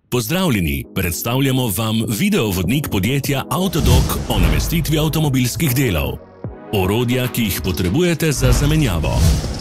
Pozdravljeni, predstavljamo vam videovodnik podjetja Autodoc o namestitvi avtomobilskih delov. Orodja, ki jih potrebujete za zamenjavo.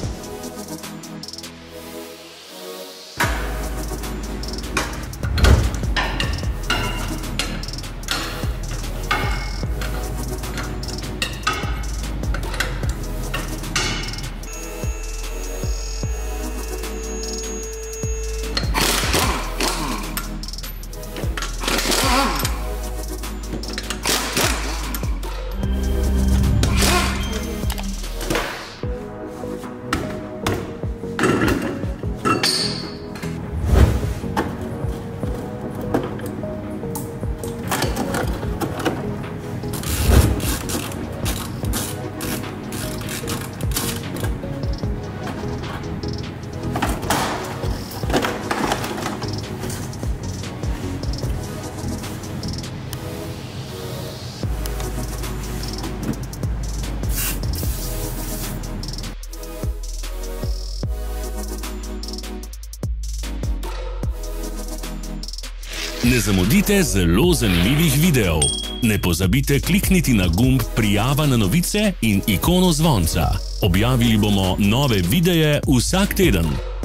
Ne zamudite zelo zanimivih videov. Ne pozabite klikniti na gumb Prijava na novice in ikono zvonca. Objavili bomo nove videe vsak teden.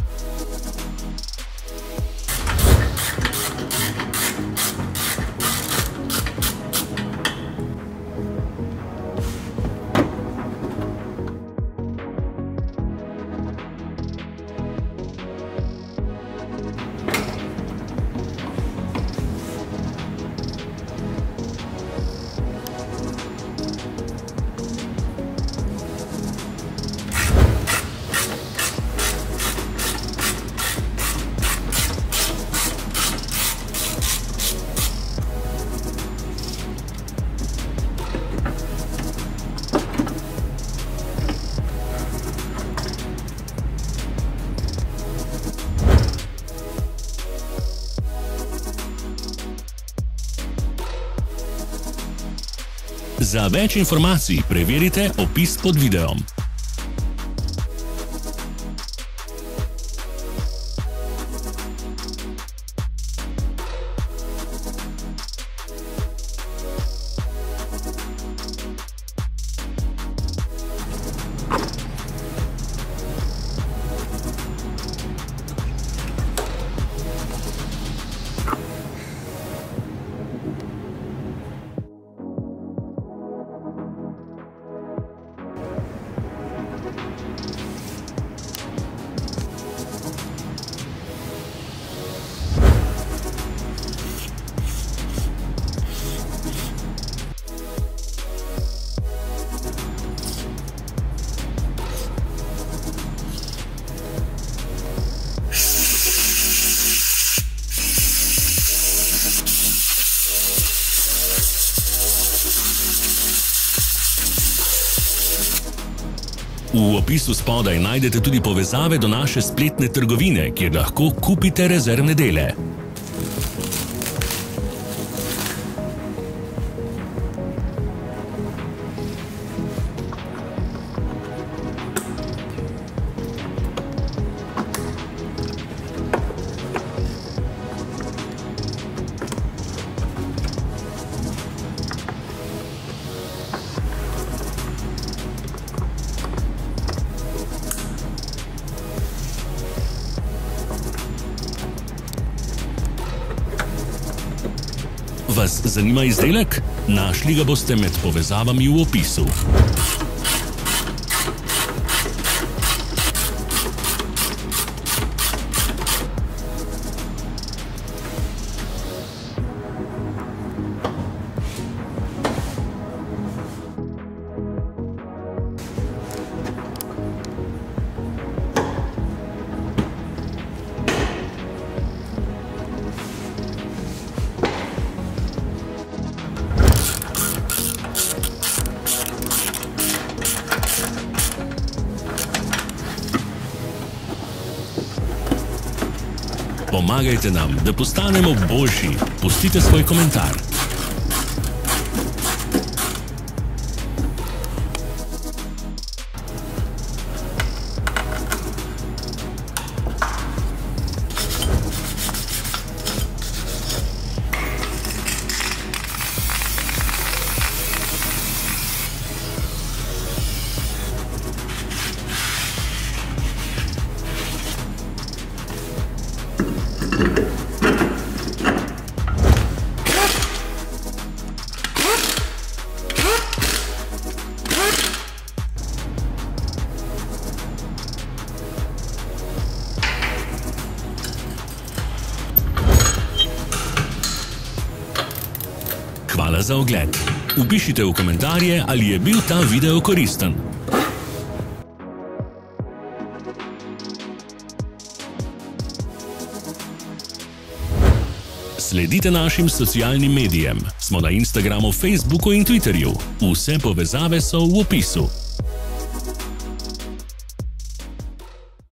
Za več informacij preverite opis pod videom. V opisu spodaj najdete tudi povezave do naše spletne trgovine, kjer lahko kupite rezervne dele. Vas zanima izdelek? Našli ga boste med povezavami v opisu. Pomagajte nam, da postanemo boljši. Pustite svoj komentar. Hvala za ogled. Vpišite v komentarje, ali je bil ta video koristen. Sledite našim socialnim medijem. Smo na Instagramu, Facebooku in Twitterju. Vse povezave so v opisu.